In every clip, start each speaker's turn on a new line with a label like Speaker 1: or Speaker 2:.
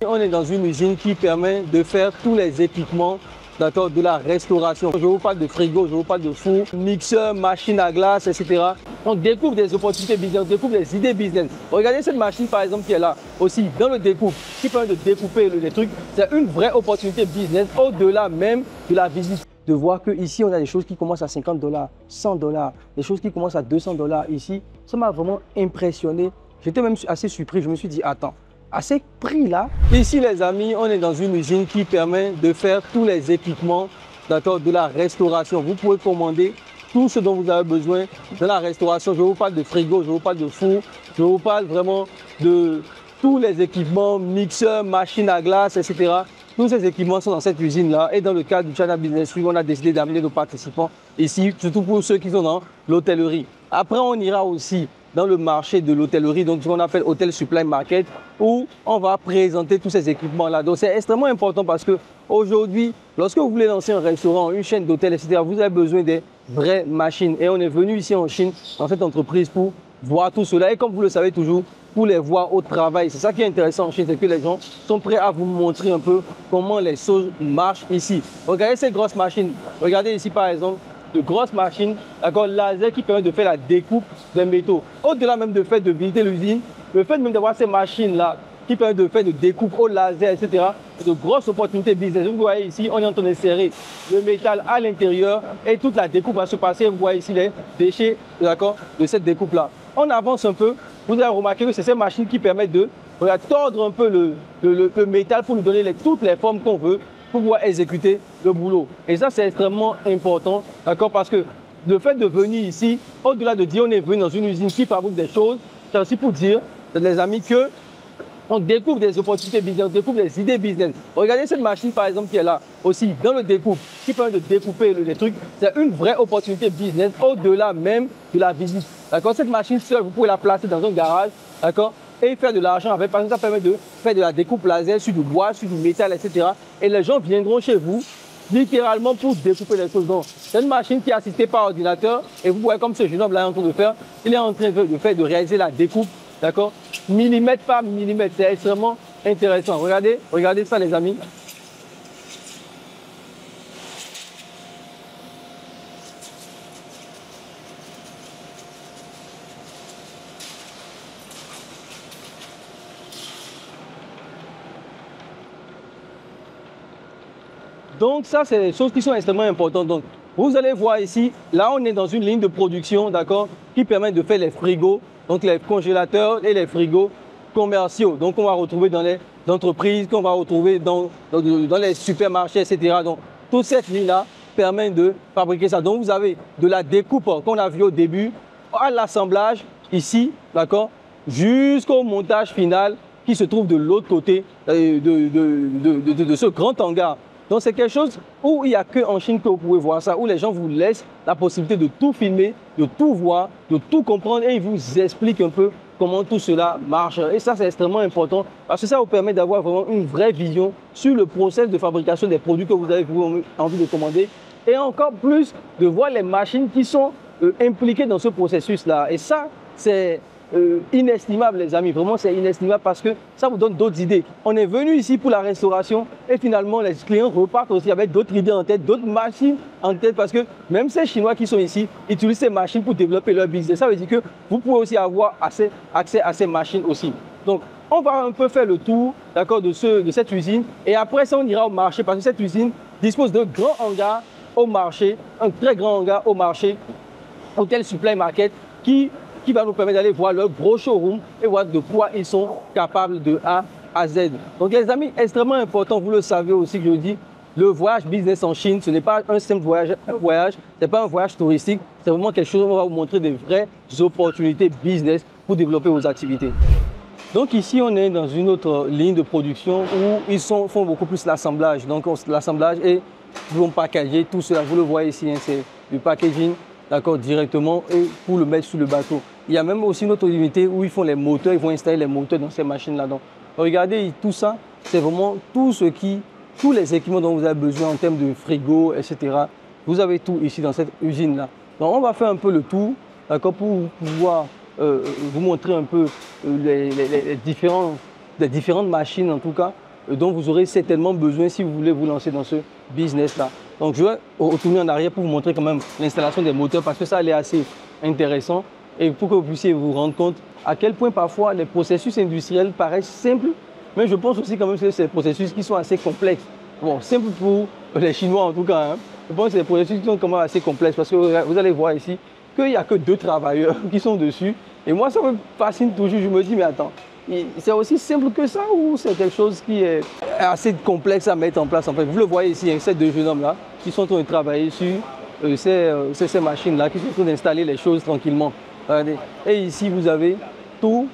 Speaker 1: On est dans une usine qui permet de faire tous les équipements, d'accord, de la restauration. Je vous parle de frigo, je vous parle de four, mixeur, machine à glace, etc. On découvre des opportunités business, on découvre des idées business. Regardez cette machine par exemple qui est là aussi dans le découpe, qui permet de découper les trucs. C'est une vraie opportunité business au-delà même de la visite. De voir qu'ici on a des choses qui commencent à 50 $, 100 $, des choses qui commencent à 200 $ ici. Ça m'a vraiment impressionné. J'étais même assez surpris. Je me suis dit, attends, à ces prix-là. Ici, les amis, on est dans une usine qui permet de faire tous les équipements, d'accord, de la restauration. Vous pouvez commander tout ce dont vous avez besoin de la restauration. Je vous parle de frigo, je vous parle de four, je vous parle vraiment de tous les équipements, mixeurs, machines à glace, etc. Tous ces équipements sont dans cette usine-là. Et dans le cadre du China Business Week, on a décidé d'amener nos participants ici, surtout pour ceux qui sont dans l'hôtellerie. Après, on ira aussi dans le marché de l'hôtellerie, donc ce qu'on appelle Hotel Supply Market, où on va présenter tous ces équipements-là. Donc c'est extrêmement important parce que aujourd'hui, lorsque vous voulez lancer un restaurant, une chaîne d'hôtels, etc., vous avez besoin des vraies machines. Et on est venu ici en Chine, dans cette entreprise, pour voir tout cela. Et comme vous le savez toujours, pour les voir au travail. C'est ça qui est intéressant en Chine, c'est que les gens sont prêts à vous montrer un peu comment les choses marchent ici. Regardez ces grosses machines. Regardez ici par exemple, de grosses machines, d'accord, laser qui permettent de faire la découpe des métaux. Au-delà même du fait de visiter l'usine, le fait même d'avoir ces machines-là qui permettent de faire de découpe au laser, etc., de grosses opportunités business. Vous voyez ici, on est en train d'insérer le métal à l'intérieur et toute la découpe va se passer. Vous voyez ici les déchets, d'accord, de cette découpe-là. On avance un peu. Vous avez remarqué que c'est ces machines qui permettent de tordre un peu le métal pour nous donner toutes les formes qu'on veut pour pouvoir exécuter le boulot. Et ça, c'est extrêmement important, d'accord, parce que le fait de venir ici, au-delà de dire on est venu dans une usine qui fabrique des choses, c'est aussi pour dire, les amis, que on découvre des opportunités business, on découvre des idées business. Regardez cette machine par exemple qui est là aussi dans le découpe, qui permet de découper les trucs. C'est une vraie opportunité business au-delà même de la visite. D'accord, cette machine seule, vous pouvez la placer dans un garage, d'accord, et faire de l'argent avec. Par exemple, ça permet de faire de la découpe laser sur du bois, sur du métal, etc. Et les gens viendront chez vous littéralement pour découper les choses. Donc, c'est une machine qui est assistée par ordinateur. Et vous voyez comme ce jeune homme là est en train de faire, il est en train de réaliser la découpe. D'accord, millimètre par millimètre, c'est extrêmement intéressant. Regardez, regardez ça les amis. Donc ça, c'est des choses qui sont extrêmement importantes. Donc, vous allez voir ici, là on est dans une ligne de production, d'accord, qui permet de faire les frigos, donc les congélateurs et les frigos commerciaux. Donc on va retrouver dans les entreprises, qu'on va retrouver dans les supermarchés, etc. Donc toute cette ligne-là permet de fabriquer ça. Donc vous avez de la découpe qu'on a vu au début, à l'assemblage ici, d'accord, jusqu'au montage final qui se trouve de l'autre côté de ce grand hangar. Donc c'est quelque chose où il n'y a qu'en Chine que vous pouvez voir ça, où les gens vous laissent la possibilité de tout filmer, de tout voir, de tout comprendre et ils vous expliquent un peu comment tout cela marche. Et ça, c'est extrêmement important parce que ça vous permet d'avoir vraiment une vraie vision sur le process de fabrication des produits que vous avez envie de commander et encore plus de voir les machines qui sont impliquées dans ce processus-là. Et ça, c'est inestimable les amis, vraiment c'est inestimable parce que ça vous donne d'autres idées. On est venu ici pour la restauration et finalement les clients repartent aussi avec d'autres idées en tête, d'autres machines en tête parce que même ces Chinois qui sont ici utilisent ces machines pour développer leur business. Ça veut dire que vous pouvez aussi avoir accès à ces machines aussi. Donc on va un peu faire le tour, d'accord, de cette usine et après ça on ira au marché parce que cette usine dispose de grands hangars au marché, un très grand hangar au marché, Hotel Supply Market qui va nous permettre d'aller voir leur gros showroom et voir de quoi ils sont capables de A à Z. Donc les amis, extrêmement important, vous le savez aussi que je dis, le voyage business en Chine, ce n'est pas un simple voyage, ce n'est pas un voyage touristique, c'est vraiment quelque chose où on va vous montrer des vraies opportunités business pour développer vos activités. Donc ici, on est dans une autre ligne de production où ils font beaucoup plus l'assemblage. Donc l'assemblage et ils vont packager tout cela, vous le voyez ici, hein, c'est du packaging, d'accord, directement et pour le mettre sur le bateau. Il y a même aussi une autre unité où ils font les moteurs, ils vont installer les moteurs dans ces machines-là. Donc, regardez, tout ça, c'est vraiment tous les équipements dont vous avez besoin en termes de frigo, etc. Vous avez tout ici dans cette usine-là. Donc, on va faire un peu le tour, d'accord, pour pouvoir vous montrer un peu les différentes machines, en tout cas, dont vous aurez certainement besoin si vous voulez vous lancer dans ce business-là. Donc, je vais retourner en arrière pour vous montrer quand même l'installation des moteurs parce que ça, elle est assez intéressant et pour que vous puissiez vous rendre compte à quel point parfois les processus industriels paraissent simples, mais je pense aussi quand même que c'est des processus qui sont assez complexes. Bon, simple pour les Chinois en tout cas, hein. Je pense que c'est des processus qui sont quand même assez complexes parce que vous allez voir ici qu'il n'y a que 2 travailleurs qui sont dessus. Et moi, ça me fascine toujours. Je me dis, mais attends, c'est aussi simple que ça ou c'est quelque chose qui est assez complexe à mettre en place en fait. Vous le voyez ici, hein, ces 2 jeunes hommes-là qui sont en train de travailler sur ces machines-là, qui sont en train d'installer les choses tranquillement. Regardez. Et ici, vous avez tout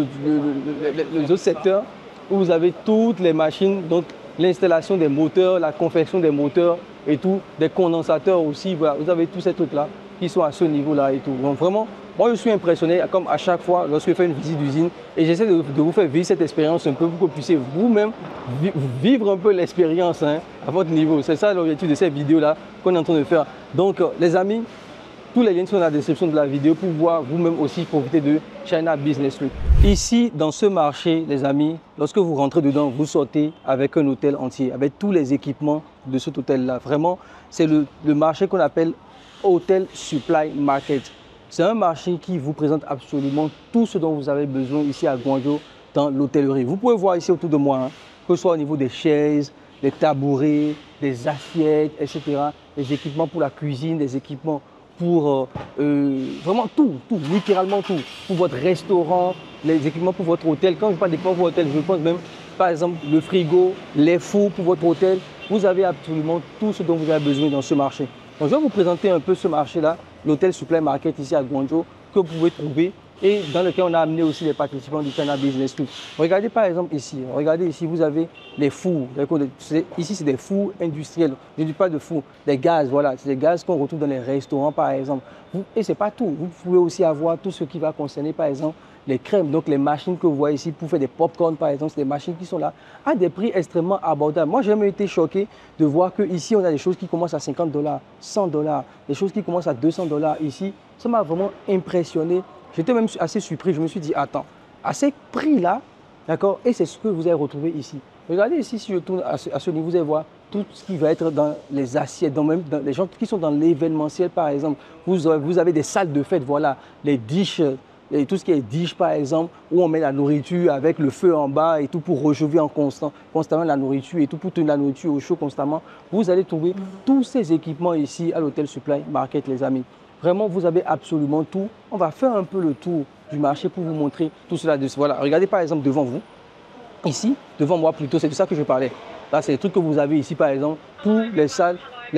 Speaker 1: les autres secteurs où vous avez toutes les machines, donc l'installation des moteurs, la confection des moteurs et tout, des condensateurs aussi. Voilà, vous avez tous ces trucs-là qui sont à ce niveau-là et tout. Donc vraiment, moi je suis impressionné comme à chaque fois lorsque je fais une visite d'usine et j'essaie de vous faire vivre cette expérience un peu pour que vous puissiez vous-même vivre un peu l'expérience hein, à votre niveau. C'est ça l'objectif de cette vidéo-là qu'on est en train de faire. Donc les amis, tous les liens sont dans la description de la vidéo pour pouvoir vous-même aussi profiter de China Business Week. Ici, dans ce marché, les amis, lorsque vous rentrez dedans, vous sortez avec un hôtel entier, avec tous les équipements de cet hôtel-là. Vraiment, c'est le marché qu'on appelle Hotel Supply Market. C'est un marché qui vous présente absolument tout ce dont vous avez besoin ici à Guangzhou dans l'hôtellerie. Vous pouvez voir ici autour de moi, hein, que ce soit au niveau des chaises, des tabourets, des assiettes, etc. Des équipements pour la cuisine, des équipements pour vraiment tout, littéralement tout. Pour votre restaurant, les équipements pour votre hôtel. Quand je parle d'équipements pour votre hôtel, je pense même, par exemple, le frigo, les fours pour votre hôtel. Vous avez absolument tout ce dont vous avez besoin dans ce marché. Donc, je vais vous présenter un peu ce marché-là, l'Hotel Supply Market ici à Guangzhou, que vous pouvez trouver et dans lequel on a amené aussi les participants du China Business Week. Regardez par exemple ici, vous avez les fours. Ici, c'est des fours industriels. Je ne dis pas de fours, des gaz, voilà. C'est des gaz qu'on retrouve dans les restaurants par exemple. Et ce n'est pas tout. Vous pouvez aussi avoir tout ce qui va concerner par exemple les crèmes, donc les machines que vous voyez ici pour faire des pop-corn par exemple, c'est des machines qui sont là à des prix extrêmement abordables. Moi, j'ai même été choqué de voir qu'ici, on a des choses qui commencent à $50, $100, des choses qui commencent à $200 ici. Ça m'a vraiment impressionné. J'étais même assez surpris. Je me suis dit, attends, à ces prix-là, d'accord, et c'est ce que vous allez retrouver ici. Regardez ici, si je tourne à ce niveau, vous allez voir tout ce qui va être dans les assiettes, même dans les gens qui sont dans l'événementiel par exemple. Vous avez des salles de fête, voilà, les dishes. Et tout ce qui est dish par exemple, où on met la nourriture avec le feu en bas et tout pour réchauffer constamment la nourriture et tout pour tenir la nourriture au chaud constamment. Vous allez trouver tous ces équipements ici à l'Hotel Supply Market les amis. Vraiment, vous avez absolument tout. On va faire un peu le tour du marché pour vous montrer tout cela. Voilà, regardez par exemple devant vous. Ici, devant moi plutôt, c'est de ça que je parlais. Là, c'est les trucs que vous avez ici par exemple pour les salles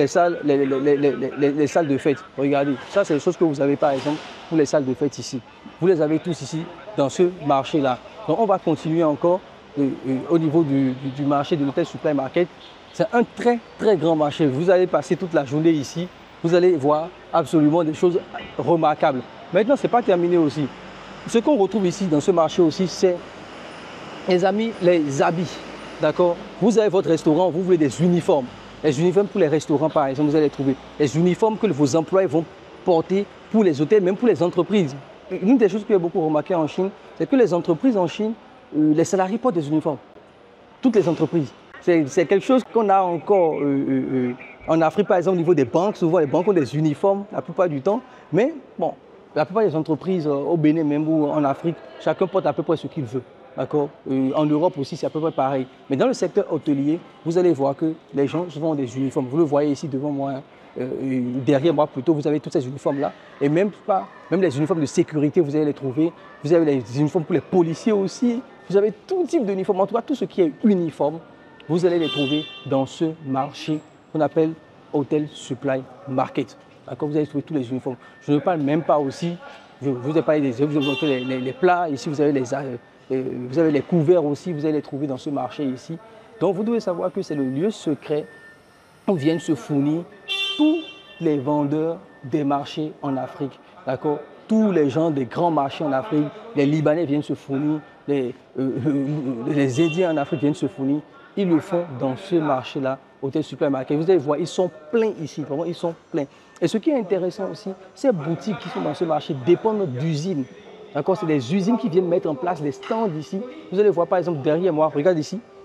Speaker 1: de fête. Regardez, ça c'est les choses que vous avez par exemple pour les salles de fête ici. Vous les avez tous ici dans ce marché-là. Donc on va continuer encore au niveau du marché de l'Hotel Supply Market. C'est un très très grand marché. Vous allez passer toute la journée ici. Vous allez voir absolument des choses remarquables. Maintenant, ce n'est pas terminé aussi. Ce qu'on retrouve ici dans ce marché aussi, c'est, les amis, les habits. D'accord? Vous avez votre restaurant, vous voulez des uniformes. Les uniformes pour les restaurants, par exemple, vous allez les trouver. Les uniformes que vos employés vont porter pour les hôtels, même pour les entreprises. Une des choses que j'ai beaucoup remarqué en Chine, c'est que les entreprises en Chine, les salariés portent des uniformes. Toutes les entreprises. C'est quelque chose qu'on a encore en Afrique, par exemple, au niveau des banques. Souvent, les banques ont des uniformes la plupart du temps. Mais bon, la plupart des entreprises au Bénin, même ou en Afrique, chacun porte à peu près ce qu'il veut. D'accord. En Europe aussi, c'est à peu près pareil. Mais dans le secteur hôtelier, vous allez voir que les gens souvent ont des uniformes. Vous le voyez ici devant moi, hein. Derrière moi plutôt, vous avez tous ces uniformes-là. Et même les uniformes de sécurité, vous allez les trouver. Vous avez les uniformes pour les policiers aussi. Vous avez tout type d'uniformes. En tout cas, tout ce qui est uniforme, vous allez les trouver dans ce marché qu'on appelle Hotel Supply Market. D'accord. Vous allez trouver tous les uniformes. Je ne parle même pas aussi, je vous ai parlé les plats. Ici, vous avez les couverts aussi, vous allez les trouver dans ce marché ici. Donc, vous devez savoir que c'est le lieu secret où viennent se fournir tous les vendeurs des marchés en Afrique. D'accord? Tous les gens des grands marchés en Afrique, les Libanais viennent se fournir, les Indiens en Afrique viennent se fournir. Ils le font dans ce marché-là, Hotel Supply Market. Vous allez voir, ils sont pleins ici, vraiment, ils sont pleins. Et ce qui est intéressant aussi, ces boutiques qui sont dans ce marché dépendent d'usines. D'accord, c'est des usines qui viennent mettre en place des stands ici. Vous allez voir par exemple derrière moi, regarde ici,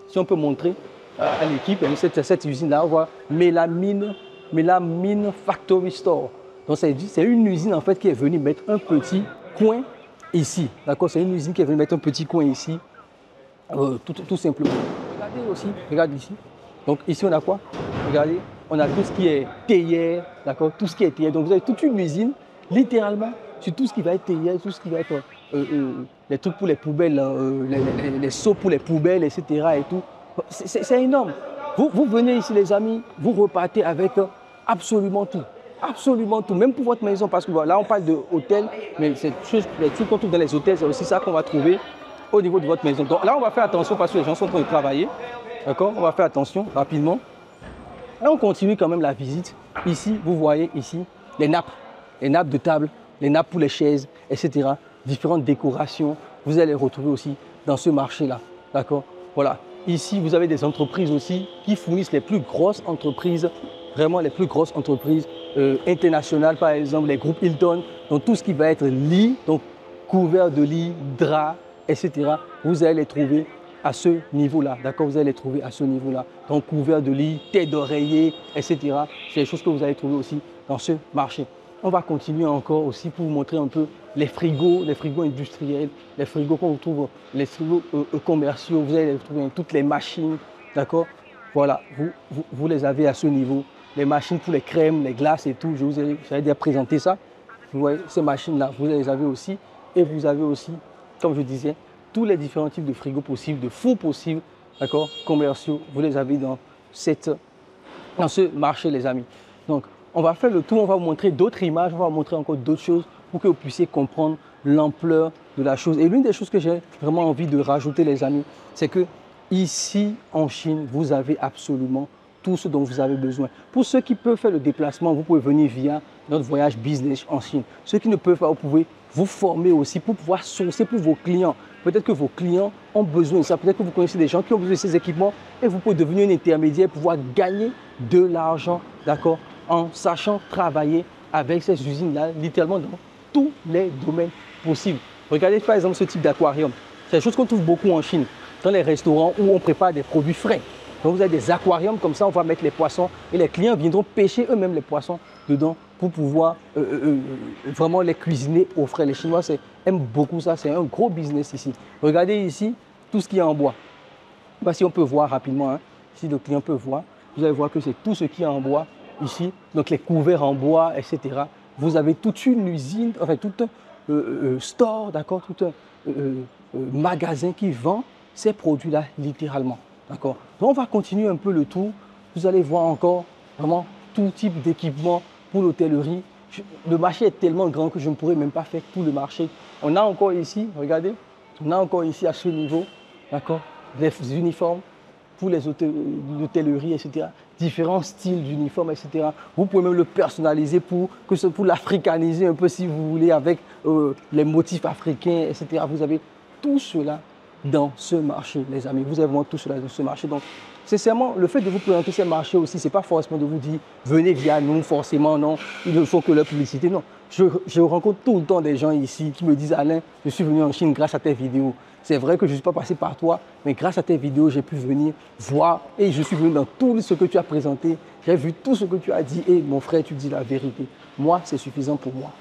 Speaker 1: si on peut montrer à l'équipe, cette usine-là, on voit Melamine Factory Store. Donc c'est une usine en fait qui est venue mettre un petit coin ici. D'accord, c'est une usine qui est venue mettre un petit coin ici, tout simplement. Regardez aussi, regarde ici. Donc ici on a quoi? Regardez, on a tout ce qui est théière, d'accord, tout ce qui est théière. Donc vous avez toute une usine, littéralement, sur tout ce qui va être théière, tout ce qui va être les trucs pour les poubelles, les seaux pour les poubelles, etc. et tout. C'est énorme. Vous venez ici, les amis, vous repartez avec absolument tout. Absolument tout, même pour votre maison, parce que là on parle de hôtel, mais les trucs qu'on trouve dans les hôtels, c'est aussi ça qu'on va trouver au niveau de votre maison. Donc là on va faire attention parce que les gens sont en train de travailler. D'accord, on va faire attention rapidement. Là on continue quand même la visite. Ici, vous voyez ici les nappes de table, les nappes pour les chaises, etc. Différentes décorations, vous allez les retrouver aussi dans ce marché-là. D'accord, voilà. Ici, vous avez des entreprises aussi qui fournissent les plus grosses entreprises, vraiment les plus grosses entreprises internationales, par exemple les groupes Hilton, donc tout ce qui va être lit, donc couvert de lit, drap, etc. Vous allez les trouver à ce niveau-là, d'accord? Vous allez les trouver à ce niveau-là. Donc couvert de lit, tête d'oreiller, etc. C'est des choses que vous allez trouver aussi dans ce marché. On va continuer encore aussi pour vous montrer un peu les frigos industriels, les frigos qu'on retrouve, les frigos commerciaux, vous allez les trouver dans toutes les machines, d'accord? Voilà, vous les avez à ce niveau. Les machines pour les crèmes, les glaces et tout, j'avais déjà présenté ça. Vous voyez, ces machines-là, vous les avez aussi. Et vous avez aussi, comme je disais, tous les différents types de frigos possibles, de fours possibles, d'accord, commerciaux, vous les avez dans ce marché, les amis. Donc, on va faire le tour, on va vous montrer d'autres images, on va vous montrer encore d'autres choses pour que vous puissiez comprendre l'ampleur de la chose. Et l'une des choses que j'ai vraiment envie de rajouter, les amis, c'est que ici, en Chine, vous avez absolument tout ce dont vous avez besoin. Pour ceux qui peuvent faire le déplacement, vous pouvez venir via notre voyage business en Chine. Ceux qui ne peuvent pas, vous pouvez vous former aussi pour pouvoir sourcer pour vos clients. Peut-être que vos clients ont besoin de ça. Peut-être que vous connaissez des gens qui ont besoin de ces équipements et vous pouvez devenir un intermédiaire pour pouvoir gagner de l'argent, d'accord, en sachant travailler avec ces usines-là, littéralement dans tous les domaines possibles. Regardez par exemple ce type d'aquarium. C'est des choses qu'on trouve beaucoup en Chine, dans les restaurants où on prépare des produits frais. Donc vous avez des aquariums comme ça, on va mettre les poissons et les clients viendront pêcher eux-mêmes les poissons dedans pour pouvoir vraiment les cuisiner au frais. Les Chinois aiment beaucoup ça, c'est un gros business ici. Regardez ici tout ce qui est en bois. Si on peut voir rapidement, hein, si le client peut voir, vous allez voir que c'est tout ce qui est en bois ici. Donc les couverts en bois, etc. Vous avez toute une usine, enfin tout un store, d'accord, tout un magasin qui vend ces produits-là littéralement. D'accord. Donc on va continuer un peu le tour. Vous allez voir encore vraiment tout type d'équipement pour l'hôtellerie. Le marché est tellement grand que je ne pourrais même pas faire tout le marché. On a encore ici, regardez, on a encore ici à ce niveau, d'accord, les uniformes pour les hôtelleries, etc. Différents styles d'uniformes, etc. Vous pouvez même le personnaliser pour l'africaniser un peu si vous voulez avec les motifs africains, etc. Vous avez tout cela dans ce marché, les amis. Vous avez vraiment tout cela dans ce marché. Donc, sincèrement, le fait de vous présenter ces marchés aussi, ce n'est pas forcément de vous dire venez via nous, forcément, non. Il ne faut que la publicité, non. Je rencontre tout le temps des gens ici qui me disent Alain, je suis venu en Chine grâce à tes vidéos. C'est vrai que je ne suis pas passé par toi, mais grâce à tes vidéos, j'ai pu venir voir et je suis venu dans tout ce que tu as présenté. J'ai vu tout ce que tu as dit et mon frère, tu dis la vérité. Moi, c'est suffisant pour moi.